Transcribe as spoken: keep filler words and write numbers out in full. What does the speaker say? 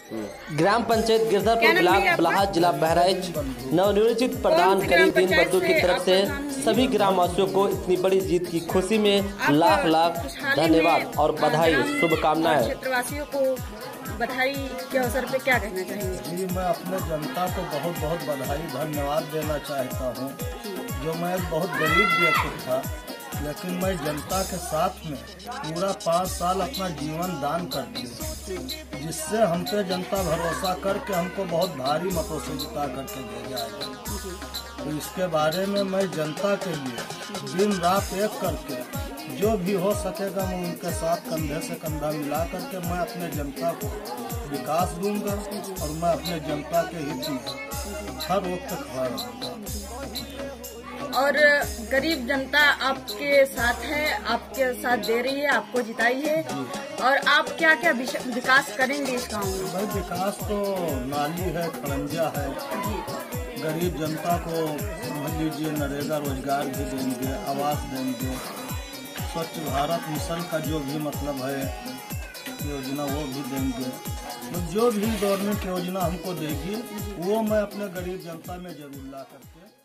ग्राम panchayat गिरधारपुर block बलाहाट जिला बहराइच नवनिर्वाचित प्रधान करीमउद्दीन बद्दू की तरफ से सभी ग्रामवासियों को इतनी बड़ी जीत की खुशी में लाख लाख धन्यवाद और बधाई शुभकामनाएं। क्षेत्रवासियों को बधाई के अवसर पे क्या कहना चाहेंगे? जी, मैं अपने जनता को बहुत बहुत बधाई धन्यवाद देना चाहता हूँ। जो मैं एक बहुत गरीब व्यक्ति था, लेकिन मैं जनता के साथ में पूरा पाँच साल अपना जीवन दान कर दिया, जिससे हम पे जनता भरोसा करके हमको बहुत भारी मतों से जिता करके भेजा है। तो इसके बारे में मैं जनता के लिए दिन रात एक करके जो भी हो सकेगा मैं उनके साथ कंधे से कंधा मिला करके मैं अपने जनता को विकास दूंगा और मैं अपने जनता के हित में हर वक्त खड़ा रहूंगा। और गरीब जनता आपके साथ है, आपके साथ दे रही है, आपको जिताई है। और आप क्या क्या विकास करेंगे इस गाँव में? भाई विकास तो नाली है, खड़ंजा है, गरीब जनता को समझ लीजिए नरेगा रोजगार भी देंगे, आवास देंगे, स्वच्छ भारत मिशन का जो भी मतलब है योजना वो भी देंगे। तो जो भी गवर्नमेंट योजना हमको देगी वो मैं अपने गरीब जनता में जरूर ला करके